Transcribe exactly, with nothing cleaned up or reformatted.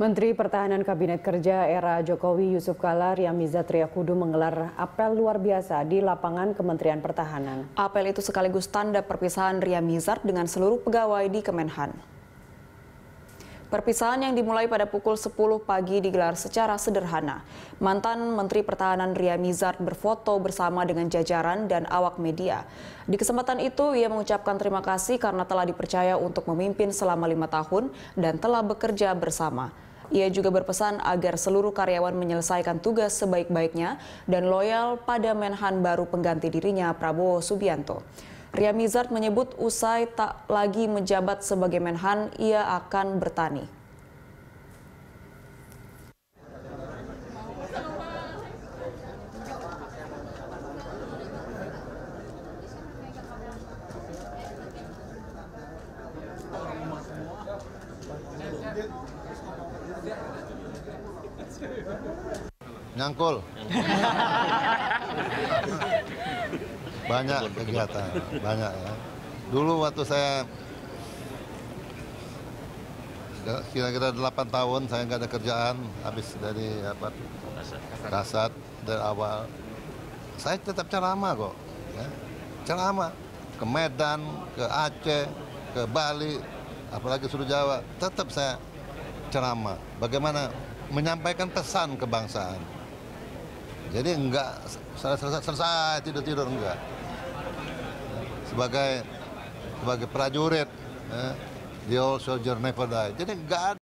Menteri Pertahanan Kabinet Kerja era Jokowi Yusuf Kala Ryamizard Triakudu menggelar apel luar biasa di lapangan Kementerian Pertahanan. Apel itu sekaligus tanda perpisahan Ryamizard dengan seluruh pegawai di Kemenhan. Perpisahan yang dimulai pada pukul sepuluh pagi digelar secara sederhana. Mantan Menteri Pertahanan Ryamizard berfoto bersama dengan jajaran dan awak media. Di kesempatan itu, ia mengucapkan terima kasih karena telah dipercaya untuk memimpin selama lima tahun dan telah bekerja bersama. Ia juga berpesan agar seluruh karyawan menyelesaikan tugas sebaik-baiknya dan loyal pada Menhan baru pengganti dirinya, Prabowo Subianto. Ryamizard menyebut usai tak lagi menjabat sebagai Menhan, ia akan bertani. Nyangkul. Banyak kegiatan, banyak ya. Dulu waktu saya kira-kira delapan tahun saya nggak ada kerjaan, habis dari apa Kasat dari awal. Saya tetap ceramah kok, ya. Ceramah ke Medan, ke Aceh, ke Bali, apalagi seluruh Jawa, tetap saya ceramah. Bagaimana menyampaikan pesan kebangsaan. Jadi enggak selesai tidur-tidur enggak. Sebagai sebagai prajurit, eh, the old soldier never die. Jadi enggak ada